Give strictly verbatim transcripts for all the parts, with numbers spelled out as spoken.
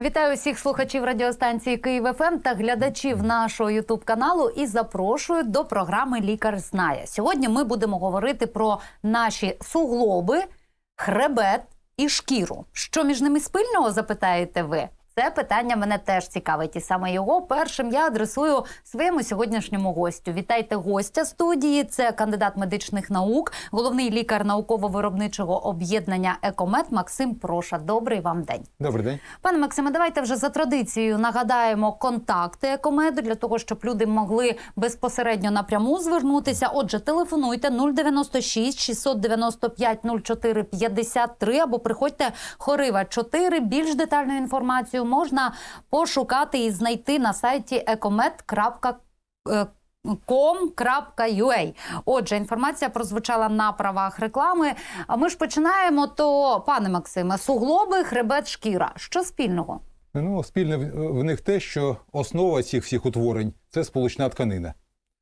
Вітаю всіх слухачів радіостанції Київ еф ем та глядачів нашого ютуб-каналу і запрошую до програми «Лікар знає». Сьогодні ми будемо говорити про наші суглоби, хребет і шкіру. Що між ними спільного, запитаєте ви? Це питання мене теж цікавить, і саме його першим я адресую своєму сьогоднішньому гостю. Вітайте гостя студії, це кандидат медичних наук, головний лікар науково-виробничого об'єднання «Екомед» Максим Проша. Добрий вам день. Добрий день. Пане Максиме, давайте вже за традицією нагадаємо контакти «Екомеду» для того, щоб люди могли безпосередньо напряму звернутися. Отже, телефонуйте нуль дев'яносто шість шістсот дев'яносто п'ять нуль чотири п'ятдесят три або приходьте Хорива чотири. Більш детальну інформацію можна пошукати і знайти на сайті екомед крапка ком крапка ю а. Отже, інформація прозвучала на правах реклами. А ми ж починаємо, то, пане Максиме, суглоби, хребет, шкіра. Що спільного? Ну, спільне в них те, що основа цих всіх утворень – це сполучна тканина.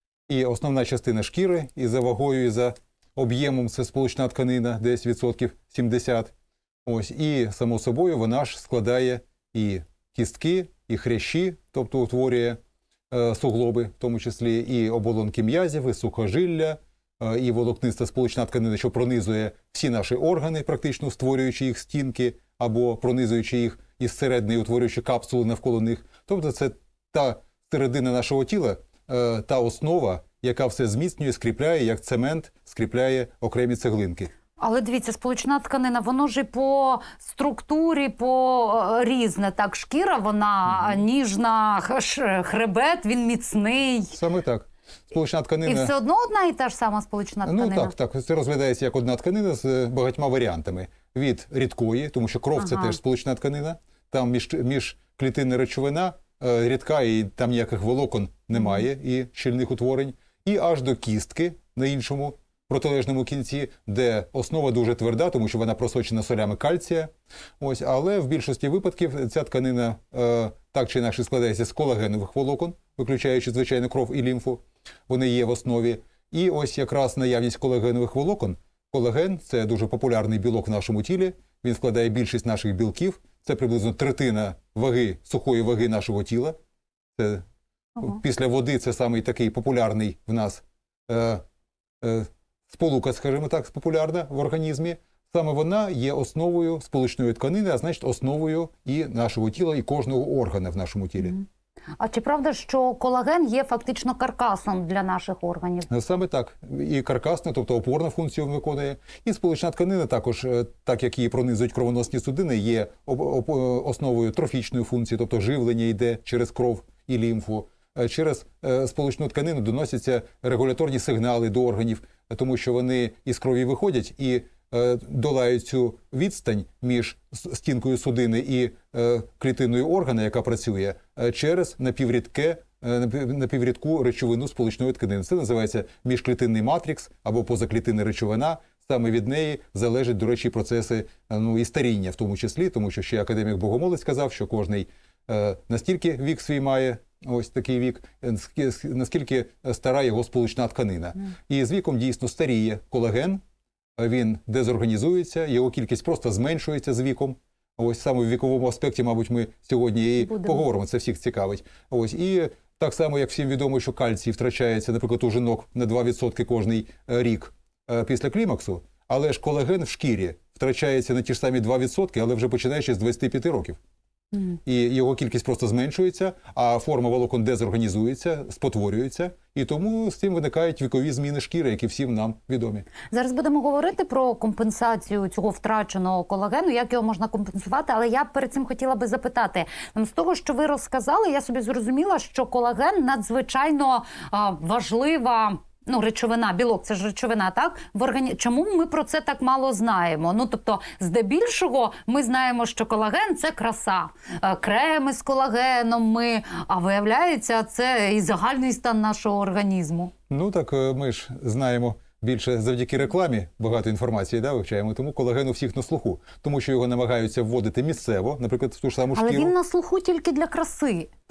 І основна частина шкіри, і за вагою, і за об'ємом – це сполучна тканина, десь відсотків сімдесят. Ось, і, само собою, вона ж складає і кістки, і хрящі, тобто утворює е, суглоби, в тому числі і оболонки м'язів, і сухожилля, е, і волокниста сполучна тканина, що пронизує всі наші органи, практично створюючи їх стінки, або пронизуючи їх із середини, утворюючи капсули навколо них. Тобто це та середина нашого тіла, е, та основа, яка все зміцнює, скріпляє, як цемент скріпляє окремі цеглинки. Але дивіться, сполучна тканина, воно ж і по структурі, по різне. Так, шкіра, вона угу. ніжна, хребет, він міцний. Саме так. Сполучна тканина... І все одно одна і та ж сама сполучна тканина? Ну так, так. Це розглядається як одна тканина з багатьма варіантами. Від рідкої, тому що кров ага. – це теж сполучна тканина. Там між, міжклітинна речовина е, рідка, і там ніяких волокон немає, угу. і щільних утворень. І аж до кістки на іншому протилежному кінці, де основа дуже тверда, тому що вона просочена солями кальція. Ось, але в більшості випадків ця тканина е, так чи інакше складається з колагенових волокон, виключаючи, звичайно, кров і лімфу. Вони є в основі. І ось якраз наявність колагенових волокон. Колаген – це дуже популярний білок в нашому тілі. Він складає більшість наших білків. Це приблизно третина ваги, сухої ваги нашого тіла. Це, ага. Після води це самий такий популярний в нас е, е, сполука, скажімо так, популярна в організмі. Саме вона є основою сполучної тканини, а значить основою і нашого тіла, і кожного органа в нашому тілі. А чи правда, що колаген є фактично каркасом для наших органів? Саме так. І каркасна, тобто опорна функцію виконує. І сполучна тканина також, так як її пронизують кровоносні судини, є основою трофічної функції, тобто живлення йде через кров і лімфу. Через сполучну тканину доносяться регуляторні сигнали до органів, тому що вони із крові виходять і е, долають цю відстань між стінкою судини і е, клітиною органа, яка працює, е, через напіврідке, е, напіврідку речовину сполучної тканини. Це називається міжклітинний матрикс або позаклітинна речовина. Саме від неї залежать, до речі, процеси ну, і старіння в тому числі, тому що ще академік Богомолець сказав, що кожний е, настільки вік свій має, ось такий вік, наскільки стара його сполучна тканина. Mm. І з віком дійсно старіє колаген, він дезорганізується, його кількість просто зменшується з віком. Ось саме в віковому аспекті, мабуть, ми сьогодні і Будемо. поговоримо, це всіх цікавить. Ось, і так само, як всім відомо, що кальцій втрачається, наприклад, у жінок на два відсотки кожний рік після клімаксу, але ж колаген в шкірі втрачається на ті ж самі два відсотки, але вже починаючи з двадцяти п'яти років. Mm. І його кількість просто зменшується, а форма волокон дезорганізується, спотворюється, і тому з цим виникають вікові зміни шкіри, які всім нам відомі. Зараз будемо говорити про компенсацію цього втраченого колагену, як його можна компенсувати, але я перед цим хотіла би запитати, з того, що ви розказали, я собі зрозуміла, що колаген надзвичайно а, важлива Ну, речовина, білок – це ж речовина, так? В органі... Чому ми про це так мало знаємо? Ну, тобто, здебільшого ми знаємо, що колаген – це краса. Креми з колагеном ми, а виявляється, це і загальний стан нашого організму. Ну, так ми ж знаємо більше завдяки рекламі, багато інформації, да, вивчаємо, тому колаген у всіх на слуху. Тому що його намагаються вводити місцево, наприклад, в ту ж саму шкіру. Але він на слуху тільки для краси. Так.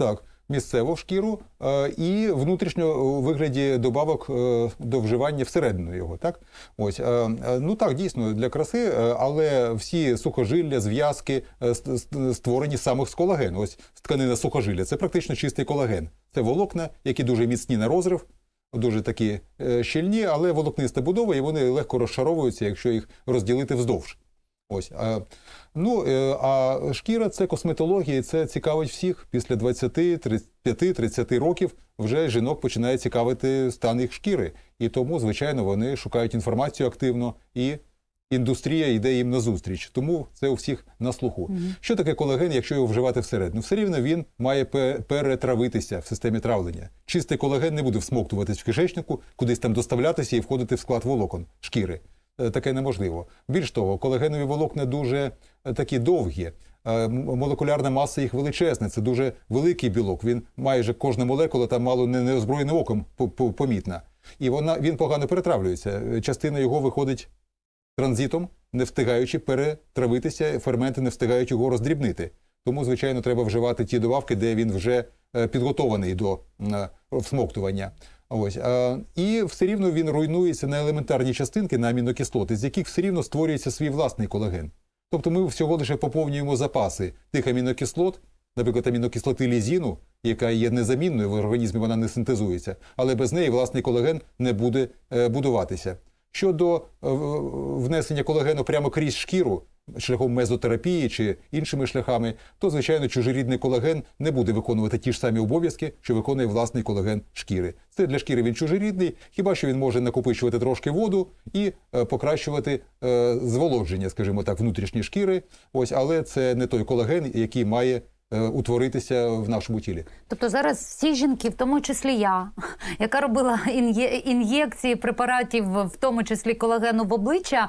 місцево в шкіру е, і внутрішньо у вигляді добавок е, до вживання всередину його. Так? Ось, е, е, ну так, дійсно, для краси, е, але всі сухожилля, зв'язки е, створені саме з колагену. Ось тканина сухожилля – це практично чистий колаген. Це волокна, які дуже міцні на розрив, дуже такі е, щільні, але волокниста будова, і вони легко розшаровуються, якщо їх розділити вздовж. Ось, а, ну, а шкіра – це косметологія, і це цікавить всіх. Після двадцяти, тридцяти п'яти, тридцяти років вже жінок починає цікавити стан їх шкіри. І тому, звичайно, вони шукають інформацію активно, і індустрія йде їм назустріч. Тому це у всіх на слуху. Mm-hmm. Що таке колаген, якщо його вживати всередину? Все рівно він має перетравитися в системі травлення. Чистий колаген не буде всмоктуватись в кишечнику, кудись там доставлятися і входити в склад волокон шкіри. Таке неможливо. Більш того, колагенові волокна дуже такі довгі, молекулярна маса їх величезна, це дуже великий білок, він майже кожна молекула там мало не неозброєним оком помітна. І вона, він погано перетравлюється, частина його виходить транзитом, не встигаючи перетравитися, ферменти не встигають його роздрібнити. Тому, звичайно, треба вживати ті добавки, де він вже підготований до всмоктування. Ось. А, і все рівно він руйнується на елементарні частинки, на амінокислоти, з яких все рівно створюється свій власний колаген. Тобто ми всього лише поповнюємо запаси тих амінокислот, наприклад, амінокислоти лізіну, яка є незамінною, в організмі вона не синтезується, але без неї власний колаген не буде е, будуватися. Щодо е, внесення колагену прямо крізь шкіру, шляхом мезотерапії чи іншими шляхами, то, звичайно, чужорідний колаген не буде виконувати ті ж самі обов'язки, що виконує власний колаген шкіри. Це для шкіри він чужорідний, хіба що він може накопичувати трошки воду і е, покращувати е, зволодження, скажімо так, внутрішньої шкіри. Ось, але це не той колаген, який має утворитися в нашому тілі. Тобто зараз всі жінки, в тому числі я, яка робила ін'єкції препаратів, в тому числі колагену в обличчя,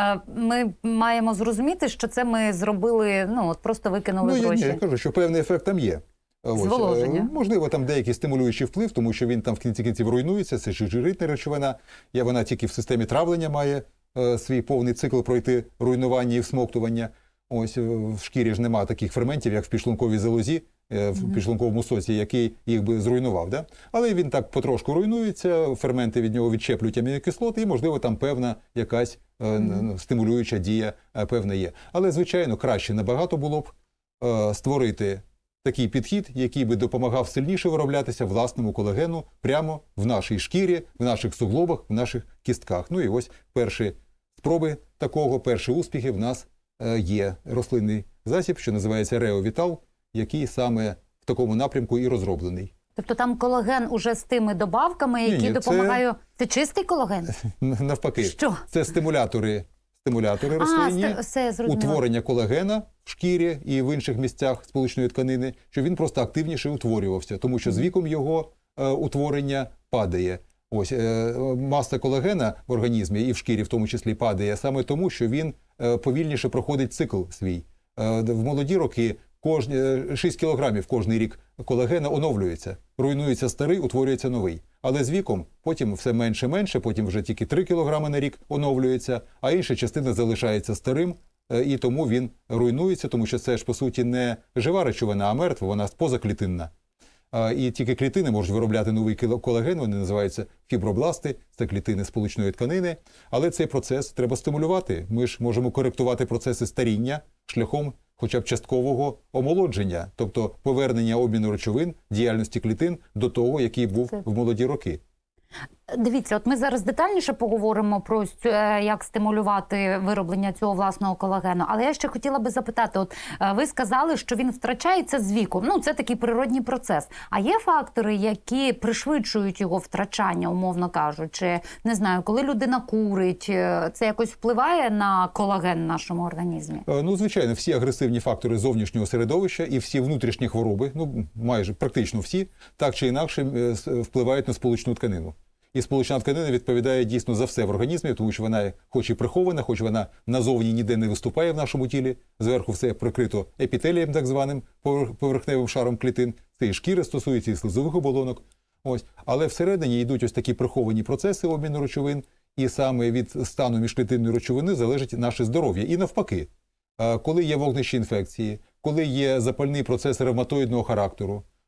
ми маємо зрозуміти, що це ми зробили, ну, от просто викинули ну, гроші. Ні, я кажу, що певний ефект там є. Зволоження. Можливо, там деякий стимулюючий вплив, тому що він там в кінці кінців руйнується, це жиритна речовина, вона тільки в системі травлення має е, свій повний цикл пройти руйнування і всмоктування. Ось в шкірі ж нема таких ферментів, як в підшлунковій залозі, в підшлунковому соці, який їх би зруйнував. Да? Але він так потрошку руйнується, ферменти від нього відчеплюють амінокислоти, і, можливо, там певна якась е, стимулююча дія е, певна є. Але, звичайно, краще набагато було б е, створити такий підхід, який би допомагав сильніше вироблятися власному колагену прямо в нашій шкірі, в наших суглобах, в наших кістках. Ну і ось перші спроби такого, перші успіхи в нас є рослинний засіб, що називається Реовітал, який саме в такому напрямку і розроблений. Тобто там колаген уже з тими добавками, які ні, ні, допомагають... Це... це чистий колаген? Навпаки. Що? Це стимулятори, стимулятори рослинні, а, все, утворення колагена в шкірі і в інших місцях сполучної тканини, щоб він просто активніше утворювався, тому що з віком його е, утворення падає. Ось, е, маса колагена в організмі і в шкірі в тому числі падає саме тому, що він е, повільніше проходить цикл свій. Е, в молоді роки кожні, шість кілограмів кожний рік колагена оновлюється. Руйнується старий, утворюється новий. Але з віком потім все менше-менше, потім вже тільки три кілограми на рік оновлюється, а інша частина залишається старим, е, і тому він руйнується, тому що це ж, по суті, не жива речовина, а мертва, вона позаклітинна. І тільки клітини можуть виробляти новий колаген, вони називаються фібробласти, це клітини сполучної тканини. Але цей процес треба стимулювати. Ми ж можемо коректувати процеси старіння шляхом хоча б часткового омолодження, тобто повернення обміну речовин, діяльності клітин до того, який був в молоді роки. Дивіться, от ми зараз детальніше поговоримо про як стимулювати вироблення цього власного колагену. Але я ще хотіла би запитати, от ви сказали, що він втрачається з віком. Ну, це такий природній процес. А є фактори, які пришвидшують його втрачання, умовно кажучи? Не знаю, коли людина курить, це якось впливає на колаген в нашому організмі? Ну, звичайно, всі агресивні фактори зовнішнього середовища і всі внутрішні хвороби, ну, майже практично всі, так чи інакше впливають на сполучну тканину. І сполучна тканина відповідає дійсно за все в організмі, тому що вона хоч і прихована, хоч вона назовні ніде не виступає в нашому тілі, зверху все прикрито епітелієм, так званим, поверхневим шаром клітин, це і шкіри стосується, і слизових оболонок. Ось. Але всередині йдуть ось такі приховані процеси обміну речовин, і саме від стану міжклітинної речовини залежить наше здоров'я. І навпаки, коли є вогнищі інфекції, коли є запальний процес ревматоїдного характеру,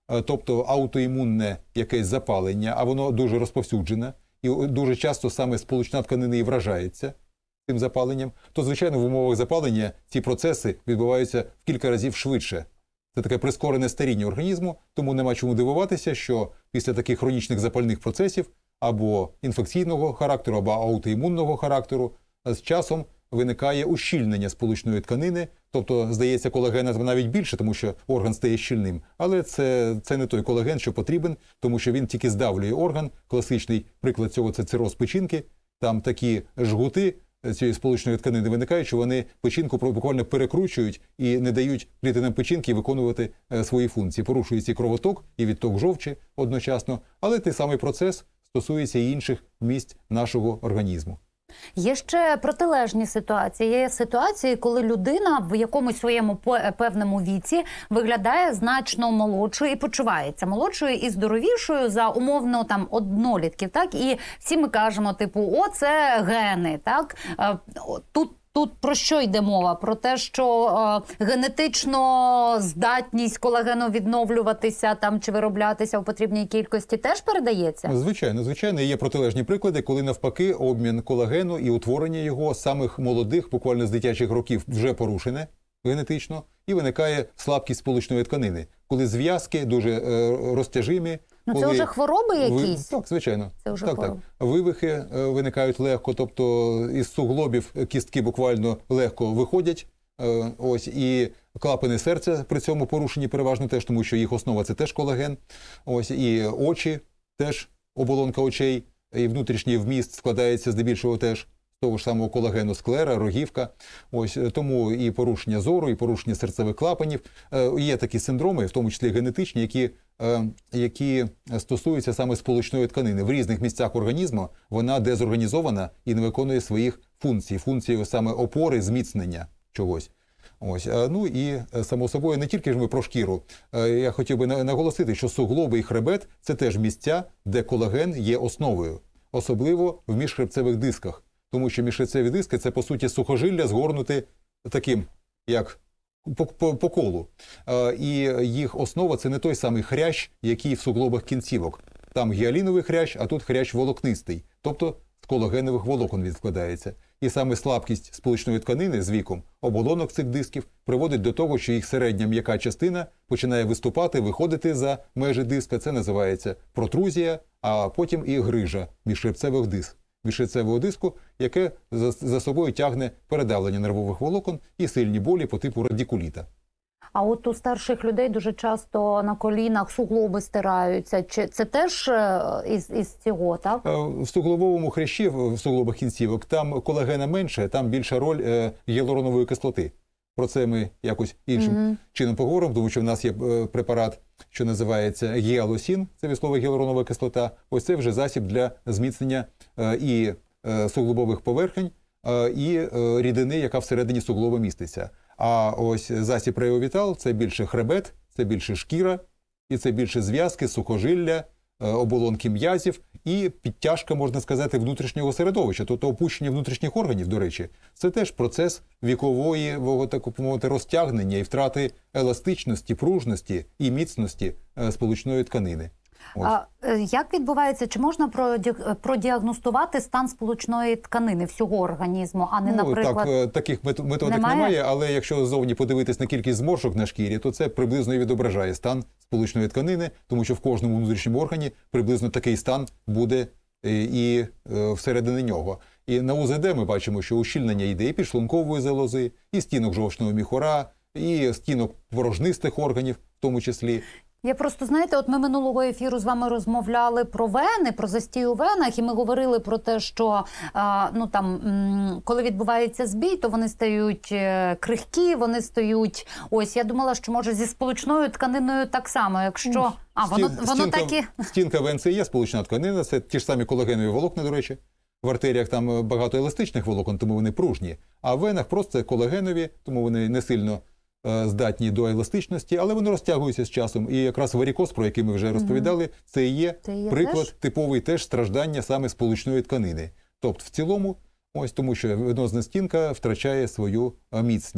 е, тобто аутоімунне якесь запалення, а воно дуже розповсюджене, і дуже часто саме сполучна тканина і вражається цим запаленням, то, звичайно, в умовах запалення ці процеси відбуваються в кілька разів швидше. Це таке прискорене старіння організму, тому нема чому дивуватися, що після таких хронічних запальних процесів або інфекційного характеру, або аутоімунного характеру з часом виникає ущільнення сполучної тканини, тобто, здається, колагена навіть більше, тому що орган стає щільним, але це, це не той колаген, що потрібен, тому що він тільки здавлює орган. Класичний приклад цього – це цироз печінки, там такі жгути цієї сполучної тканини виникають, що вони печінку буквально перекручують і не дають клітинам печінки виконувати свої функції. Порушується і кровоток, і відток жовчі одночасно, але той самий процес стосується і інших місць нашого організму. Є ще протилежні ситуації. Є ситуації, коли людина в якомусь своєму певному віці виглядає значно молодшою і почувається молодшою і здоровішою за умовно там однолітків, так? І всі ми кажемо, типу, о, це гени, так? Тут Тут про що йде мова? Про те, що е, генетично здатність колагену відновлюватися там чи вироблятися в потрібній кількості теж передається? Звичайно, звичайно. Є протилежні приклади, коли навпаки обмін колагену і утворення його самих молодих, буквально з дитячих років, вже порушене генетично, і виникає слабкість сполучної тканини, коли зв'язки дуже е, розтяжимі. Ну, коли... це вже хвороби якісь? Ви... Так, звичайно. Це вже так, так. Вивихи е, виникають легко, тобто із суглобів кістки буквально легко виходять. Е, ось, і клапани серця при цьому порушені переважно теж, тому що їх основа – це теж колаген. Ось, і очі теж, оболонка очей, і внутрішній вміст складається здебільшого теж з того ж самого колагену, склера, рогівка. Ось, тому і порушення зору, і порушення серцевих клапанів. Е, є такі синдроми, в тому числі генетичні, які які стосуються саме сполучної тканини. В різних місцях організму вона дезорганізована і не виконує своїх функцій, функції саме опори, зміцнення чогось. Ось. Ну і, само собою, не тільки ж ми про шкіру. Я хотів би наголосити, що суглоби і хребет – це теж місця, де колаген є основою. Особливо в міжхребцевих дисках. Тому що міжхребцеві диски – це, по суті, сухожилля згорнути таким, як По, по, по колу. Е, і їх основа – це не той самий хрящ, який в суглобах кінцівок. Там гіаліновий хрящ, а тут хрящ волокнистий. Тобто з колагенових волокон він складається. І саме слабкість сполучної тканини з віком, оболонок цих дисків, приводить до того, що їх середня м'яка частина починає виступати, виходити за межі диска. Це називається протрузія, а потім і грижа міжхребцевих дисків. міжхребцевого диску, яке за, за собою тягне передавлення нервових волокон і сильні болі по типу радикуліта. А от у старших людей дуже часто на колінах суглоби стираються. Чи це теж із, із цього, так? В суглобовому хрящі, в суглобах кінцівок, там колагена менше, там більша роль е, гіалуронової кислоти. Про це ми якось іншим mm-hmm. чином поговоримо, тому що в нас є препарат, що називається гіалосін, це від слова гіалуронова кислота. Ось це вже засіб для зміцнення е, і е, суглобових поверхень, е, і е, рідини, яка всередині суглоба міститься. А ось засіб Реовітал – це більше хребет, це більше шкіра, і це більше зв'язки, сухожилля, е, оболонки м'язів і підтяжка, можна сказати, внутрішнього середовища, тобто опущення внутрішніх органів, до речі. Це теж процес вікової, так мовити, розтягнення і втрати еластичності, пружності і міцності е, сполучної тканини. А як відбувається, чи можна продіагностувати стан сполучної тканини всього організму, а не, ну, наприклад... Так, таких методик немає? немає, але якщо ззовні подивитись на кількість зморшок на шкірі, то це приблизно і відображає стан сполучної тканини, тому що в кожному внутрішньому органі приблизно такий стан буде і всередині нього. І на УЗД ми бачимо, що ущільнення йде і підшлункової залози, і стінок жовчного міхура, і стінок порожнистих органів в тому числі. Я просто, знаєте, от ми минулого ефіру з вами розмовляли про вени, про застій у венах, і ми говорили про те, що, а, ну там, коли відбувається збій, то вони стають крихкі, вони стають, ось, я думала, що може зі сполучною тканиною так само, якщо, а, воно, Стін, воно стінка, так і... Стінка вен – це є сполучна тканина, це ті ж самі колагенові волокна, до речі. В артеріях там багато еластичних волокон, тому вони пружні, а в венах просто колагенові, тому вони не сильно здатні до еластичності, але вони розтягуються з часом. І якраз варікоз, про який ми вже розповідали, це і є є приклад теж? типовий теж страждання саме сполучної тканини. Тобто в цілому, ось тому що венозна стінка втрачає свою міцність.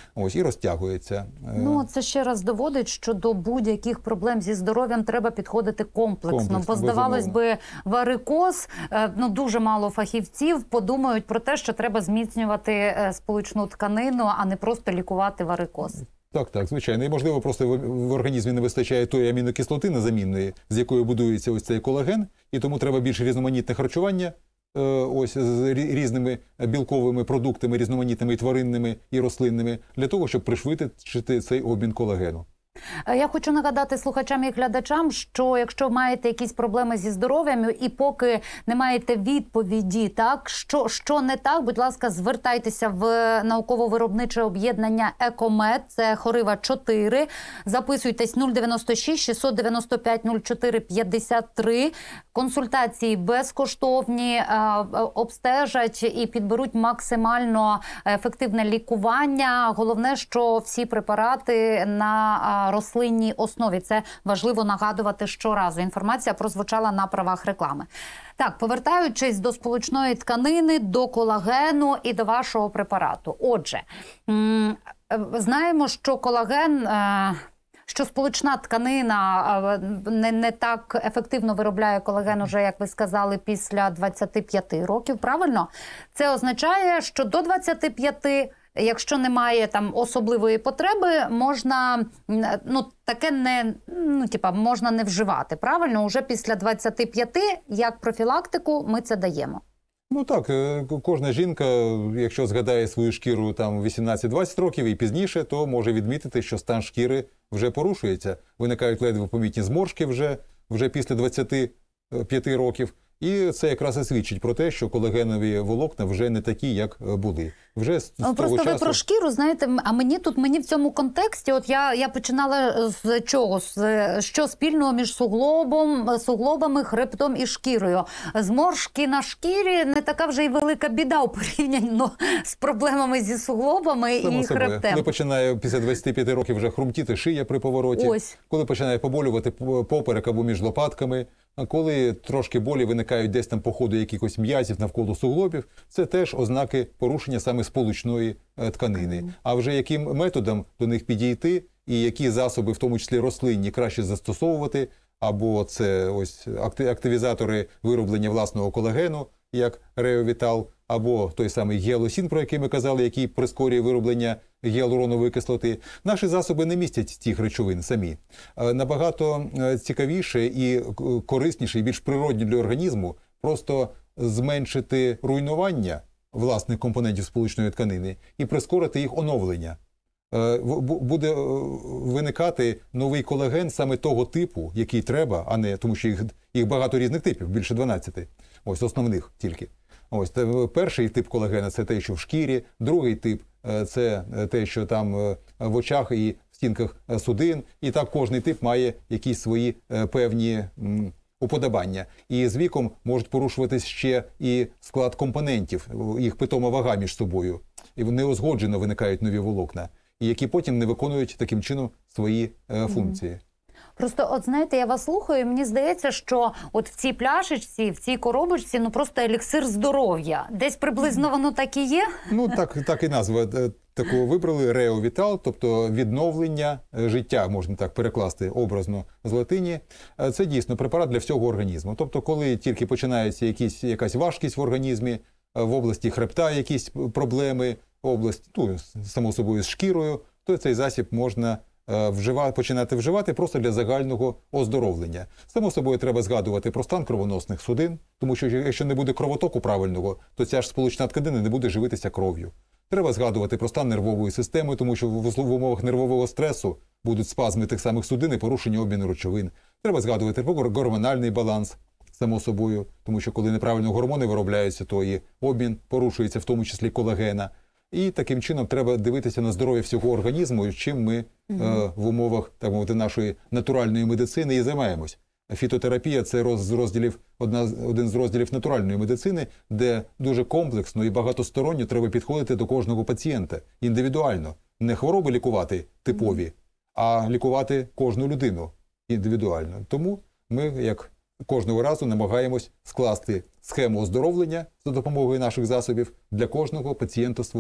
ось, і розтягується. Ну, це ще раз доводить, що до будь-яких проблем зі здоров'ям треба підходити комплексно. Комплексно, Бо, здавалось безумовно. би, варикоз, е, ну, дуже мало фахівців подумають про те, що треба зміцнювати е, сполучну тканину, а не просто лікувати варикоз. Так, так, звичайно. І, можливо, просто в, в організмі не вистачає тої амінокислоти незамінної, з якою будується ось цей колаген, і тому треба більш різноманітне харчування, е, ось, з рі- різними білковими продуктами, різноманітними і тваринними і рослинними, для того, щоб пришвидшити цей обмін колагену. Е, Я хочу нагадати слухачам і глядачам, що якщо маєте якісь проблеми зі здоров'ям і поки не маєте відповіді, так, що, що не так, будь ласка, звертайтеся в науково-виробниче об'єднання «Екомед», це Хорива чотири, записуйтесь нуль дев'яносто шість шістсот дев'яносто п'ять нуль чотири п'ятдесят три, консультації безкоштовні, е, обстежать і підберуть максимально ефективне лікування. Головне, що всі препарати на а, рослинній основі. Це важливо нагадувати щоразу. Інформація прозвучала на правах реклами. Так, повертаючись до сполучної тканини, до колагену і до вашого препарату. Отже, м, е, знаємо, що колаген... Е, що сполучна тканина не, не так ефективно виробляє колаген уже, як ви сказали, після двадцяти п'яти років, правильно? Це означає, що до двадцяти п'яти, якщо немає там особливої потреби, можна, ну, таке не, ну, типа, можна не вживати, правильно? Уже після двадцяти п'яти, як профілактику, ми це даємо. Ну так, е, кожна жінка, якщо згадає свою шкіру там вісімнадцять-двадцять років і пізніше, то може відмітити, що стан шкіри вже порушується. Виникають ледве помітні зморшки вже, вже після двадцяти п'яти років. І це якраз і свідчить про те, що колагенові волокна вже не такі, як були. Вже з, з того Просто ви часу... про шкіру, знаєте, а мені тут, мені в цьому контексті, от я, я починала з чого? З, що спільного між суглобом, суглобами, хребтом і шкірою. Зморшки на шкірі не така вже й велика біда у порівнянні, ну, з проблемами зі суглобами Само і собою. хребтем. Коли починає після двадцяти п'яти років вже хрумтіти шия при повороті, Ось. коли починає поболювати поперек або між лопатками, а коли трошки болі виникають десь там по ходу якихось м'язів навколо суглобів, це теж ознаки порушення саме сполучної е, тканини. А вже яким методом до них підійти і які засоби, в тому числі рослинні, краще застосовувати, або це ось акти- активізатори вироблення власного колагену, як Реовітал, або той самий гіалусин, про який ми казали, який прискорює вироблення гіалуронової кислоти. Наші засоби не містять цих речовин самі. Е, Набагато е, цікавіше і е, корисніше, і більш природні для організму просто зменшити руйнування власних компонентів сполучної тканини і прискорити їх оновлення. Е, в- бу- Буде е, виникати новий колаген саме того типу, який треба, а не тому, що їх, їх багато різних типів, більше дванадцяти. Ось основних тільки. Ось те- перший тип колагена – це те, що в шкірі, другий тип е, – це те, що там е, в очах і в стінках е, судин. І так кожний тип має якісь свої е, певні м, уподобання. І з віком можуть порушуватись ще і склад компонентів, їх питома вага між собою. І неузгоджено виникають нові волокна, і які потім не виконують таким чином свої е, функції. Просто, от знаєте, я вас слухаю, і мені здається, що от в цій пляшечці, в цій коробочці, ну просто еліксир здоров'я. Десь приблизно воно так і є? Ну, так, так і назва е, таку вибрали – Реовітал, тобто відновлення е, життя, можна так перекласти образно з латині. Е, Це дійсно препарат для всього організму. Тобто, коли тільки починається якісь, якась важкість в організмі, е, в області хребта якісь проблеми, область, ну, само собою з шкірою, то цей засіб можна вживати, починати вживати просто для загального оздоровлення. Само собою треба згадувати про стан кровоносних судин, тому що якщо не буде кровотоку правильного, то ця ж сполучна тканина не буде живитися кров'ю. Треба згадувати про стан нервової системи, тому що в умовах нервового стресу будуть спазми тих самих судин і порушення обміну речовин. Треба згадувати про гормональний баланс, само собою, тому що коли неправильно гормони виробляються, то і обмін порушується, в тому числі колагена. І таким чином треба дивитися на здоров'я всього організму, чим ми mm-hmm. е, в умовах, так мовити, нашої натуральної медицини і займаємось. Фітотерапія – це роз, з розділів, одна, один з розділів натуральної медицини, де дуже комплексно і багатосторонньо треба підходити до кожного пацієнта, індивідуально. Не хвороби лікувати типові, mm-hmm. а лікувати кожну людину індивідуально. Тому ми, як кожного разу, намагаємось скласти схему оздоровлення за допомогою наших засобів для кожного пацієнта свою.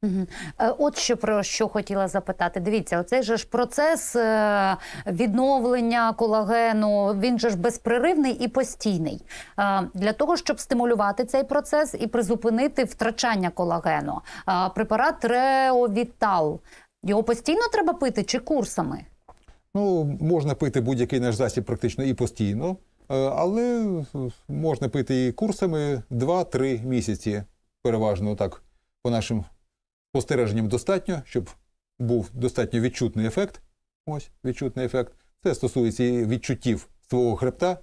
Мгм. Е, От що про що хотіла запитати. Дивіться, оцей же ж процес е, відновлення колагену, він же ж безперервний і постійний. Е, Для того, щоб стимулювати цей процес і призупинити втрачання колагену, е, препарат Реовітал, його постійно треба пити чи курсами? Ну, можна пити будь-який наш засіб практично і постійно, е, але можна пити і курсами два-три місяці, переважно так, по нашим спостереженням достатньо, щоб був достатньо відчутний ефект. Ось, відчутний ефект. Це стосується і відчуттів свого хребта.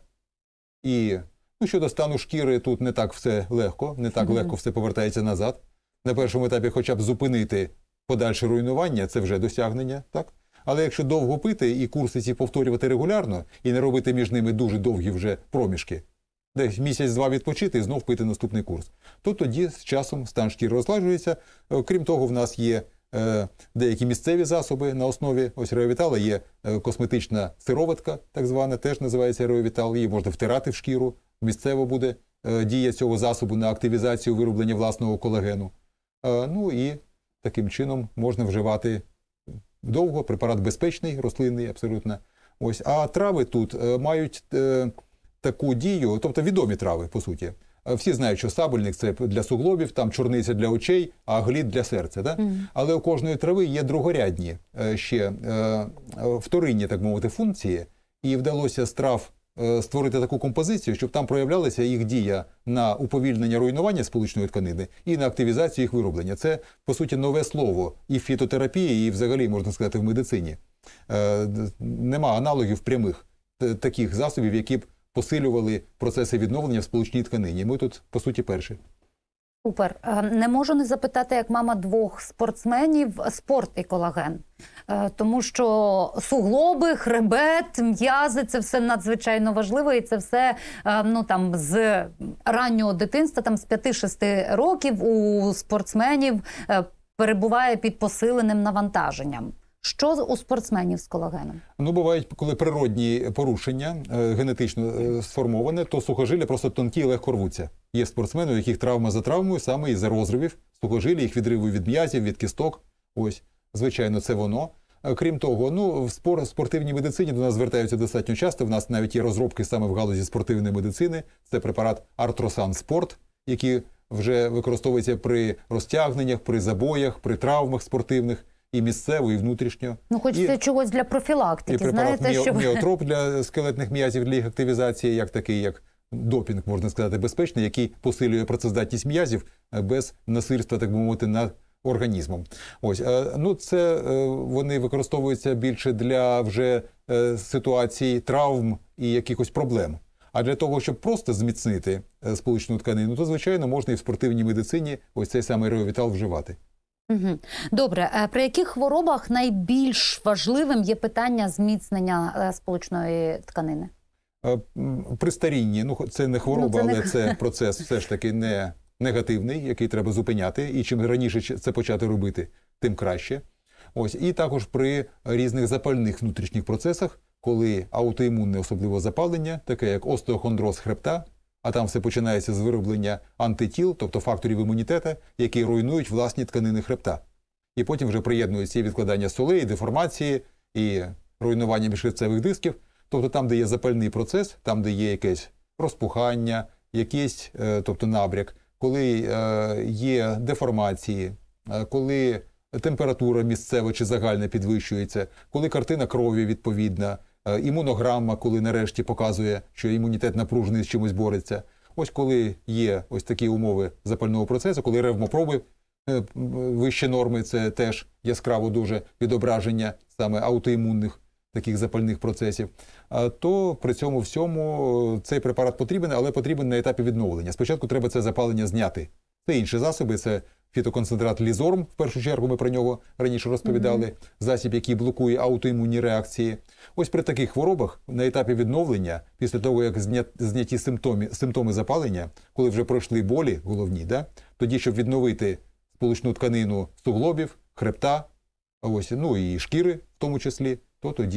І ну, щодо стану шкіри, тут не так все легко, не так Мгм. легко все повертається назад. На першому етапі хоча б зупинити подальше руйнування, це вже досягнення, так? Але якщо довго пити і курси ці повторювати регулярно, і не робити між ними дуже довгі вже проміжки, десь місяць-два відпочити і знов пити наступний курс, то тоді з часом стан шкіри розладжується. Е, Крім того, в нас є е, деякі місцеві засоби на основі ось Реовітала, є е, косметична сироватка, так звана, теж називається Реовітал, її можна втирати в шкіру, місцево буде е, дія цього засобу на активізацію вироблення власного колагену. Е, ну і таким чином можна вживати довго, препарат безпечний, рослинний абсолютно. Ось, а трави тут е, мають е, таку дію, тобто відомі трави, по суті. Е, Всі знають, що сабельник – це для суглобів, там чорниця для очей, а глід для серця. Да? Мгм. Але у кожної трави є другорядні, е, ще е, е, вторинні, так мовити, функції, і вдалося з трав е, створити таку композицію, щоб там проявлялася їх дія на уповільнення руйнування сполучної тканини і на активізацію їх вироблення. Це, по суті, нове слово і в фітотерапії, і взагалі, можна сказати, в медицині. Е, д- Нема аналогів прямих т- таких засобів, які б посилювали процеси відновлення в сполучній тканині. Ми тут, по суті, перші. Супер. Е, Не можу не запитати, як мама двох спортсменів, спорт і колаген. Е, Тому що суглоби, хребет, м'язи – це все надзвичайно важливо. І це все е, ну, там, з раннього дитинства, там, з п'яти-шести років у спортсменів е, перебуває під посиленим навантаженням. Що у спортсменів з колагеном? Ну, бувають, коли природні порушення, е, генетично е, сформоване, то сухожилля просто тонкі і легко рвуться. Є спортсмени, у яких травма за травмою, саме із-за розривів сухожилля, їх відриву від м'язів, від кісток. Ось, звичайно, це воно. Е, Крім того, ну, в спор- спортивній медицині до нас звертаються достатньо часто. В нас навіть є розробки саме в галузі спортивної медицини. Це препарат Артросан Спорт, який вже використовується при розтягненнях, при забоях, при травмах спортивних. І місцево, і внутрішньо. Ну, хочеться І- чогось для І профілактики, препарат знаєте, міо- щоб... міотроп для скелетних м'язів, для їх активізації, як такий, як допінг, можна сказати, безпечний, який посилює працездатність м'язів е, без насильства, так би мовити, над організмом. Ось, е, ну, це е, вони використовуються більше для вже е, ситуацій травм і якихось проблем. А для того, щоб просто зміцнити е, сполучну тканину, то, звичайно, можна і в спортивній медицині ось цей самий Реовітал вживати. Мгм. Добре, е, при яких хворобах найбільш важливим є питання зміцнення е, сполучної тканини? Е, м, При старінні, ну це не хвороба, Ну, це не але х- це процес все ж таки не негативний, який треба зупиняти. І чим раніше ч- це почати робити, тим краще. Ось, і також при різних запальних внутрішніх процесах, коли аутоімунне особливо запалення, таке як остеохондроз хребта, а там все починається з вироблення антитіл, тобто факторів імунітету, які руйнують власні тканини хребта. І потім вже приєднуються і відкладання солей, і деформації, і руйнування міжхребцевих дисків. Тобто там, де є запальний процес, там, де є якесь розпухання, якийсь, е, тобто набряк, коли е, є деформації, е, коли температура місцева чи загальна підвищується, коли картина крові відповідна, е, імунограма, коли нарешті показує, що імунітет напружений з чимось бореться. Ось коли є ось такі умови запального процесу, коли ревмопроби е, вище норми, це теж яскраво дуже відображення саме аутоімунних таких запальних процесів, а, то при цьому всьому цей препарат потрібен, але потрібен на етапі відновлення. Спочатку треба це запалення зняти. Це інші засоби, це фітоконцентрат Лізорм, в першу чергу ми про нього раніше розповідали, mm-hmm. засіб, який блокує аутоімунні реакції. Ось при таких хворобах на етапі відновлення, після того, як зня... зняті симптоми, симптоми запалення, коли вже пройшли болі головні, да? Тоді, щоб відновити сполучну тканину суглобів, хребта, ось, ну і шкіри в тому числі, то тоді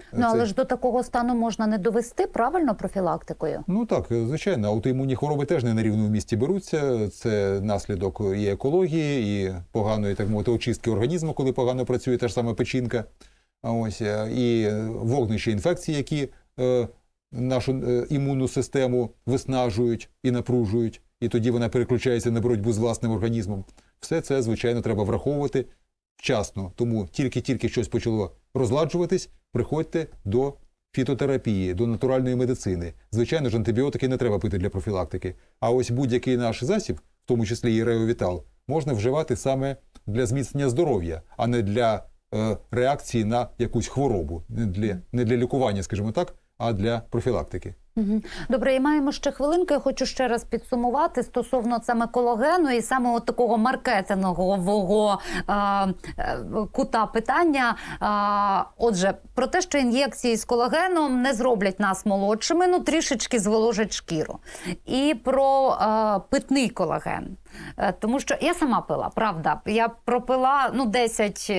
Ну, але ж до такого стану можна не довести, правильно, профілактикою? Ну так, звичайно, аутоімунні хвороби теж не на рівному місці беруться. Це наслідок і екології, і поганої, так мовити, очистки організму, коли погано працює та ж сама печінка. Ось, і вогнища інфекцій, які е, нашу е, імунну систему виснажують і напружують, і тоді вона переключається на боротьбу з власним організмом. Все це, звичайно, треба враховувати вчасно. Тому тільки-тільки щось почало розладжуватись, приходьте до фітотерапії, до натуральної медицини. Звичайно ж, антибіотики не треба пити для профілактики. А ось будь-який наш засіб, в тому числі і Реовітал, можна вживати саме для зміцнення здоров'я, а не для е, реакції на якусь хворобу. Не для, не для лікування, скажімо так, а для профілактики. Добре, і маємо ще хвилинку. Я хочу ще раз підсумувати стосовно саме колагену і саме от такого маркетингового а, кута питання. А, отже, про те, що ін'єкції з колагеном не зроблять нас молодшими, ну трішечки зволожать шкіру. І про а, питний колаген. А, тому що я сама пила, правда. Я пропила, ну, десять...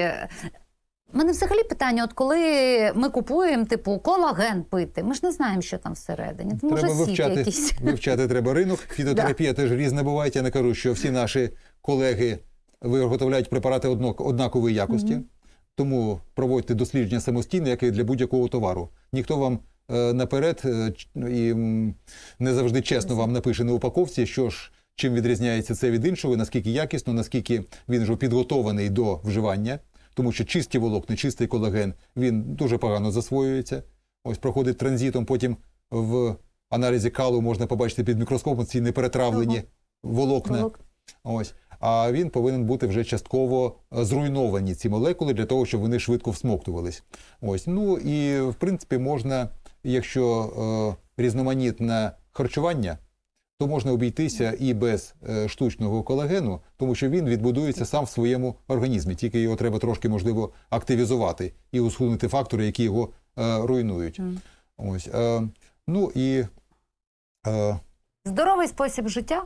У мене взагалі питання, от коли ми купуємо, типу, колаген пити, ми ж не знаємо, що там всередині. Це, може, треба сік вивчати, якийсь. вивчати треба ринок. Фітотерапія теж різна буває. Я не кажу, що всі наші колеги виготовляють препарати однакової якості. Mm-hmm. Тому проводьте дослідження самостійно, як і для будь-якого товару. Ніхто вам е, наперед е, і м, не завжди чесно вам напише на упаковці, що ж, чим відрізняється це від іншого, наскільки якісно, наскільки він вже підготований до вживання. Тому що чисті волокна, чистий колаген, він дуже погано засвоюється. Ось проходить транзитом, потім в аналізі калу можна побачити під мікроскопом ці неперетравлені ага. волокна. Волок. Ось. А він повинен бути вже частково зруйновані, ці молекули, для того, щоб вони швидко всмоктувались. Ось. Ну і, в принципі, можна, якщо е, різноманітне харчування, то можна обійтися і без е, штучного колагену, тому що він відбудується сам в своєму організмі. Тільки його треба трошки, можливо, активізувати і усунути фактори, які його е, руйнують. Mm. Ось. Е, ну і... Е, Здоровий спосіб життя?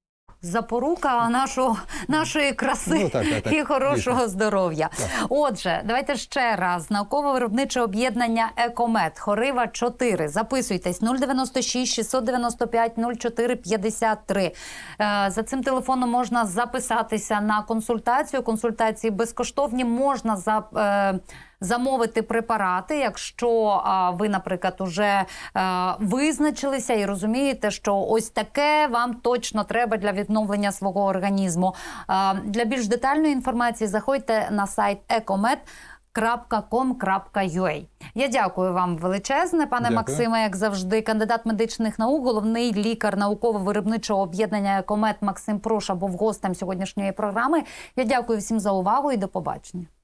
Запорука нашого, нашої краси ну, так, так, так. і хорошого Дійсно. здоров'я. Так. Отже, давайте ще раз. Науково-виробниче об'єднання «Екомед», Хорива чотири. Записуйтесь нуль дев'яносто шість шістсот дев'яносто п'ять нуль чотири п'ятдесят три. За цим телефоном можна записатися на консультацію. Консультації безкоштовні. Можна за... замовити препарати, якщо а, ви, наприклад, уже а, визначилися і розумієте, що ось таке вам точно треба для відновлення свого організму. А, для більш детальної інформації заходьте на сайт екомед крапка ком крапка ю а. Я дякую вам величезне, пане дякую. Максиме, як завжди, кандидат медичних наук, головний лікар науково-виробничого об'єднання «Екомед» Максим Проша був гостем сьогоднішньої програми. Я дякую всім за увагу і до побачення.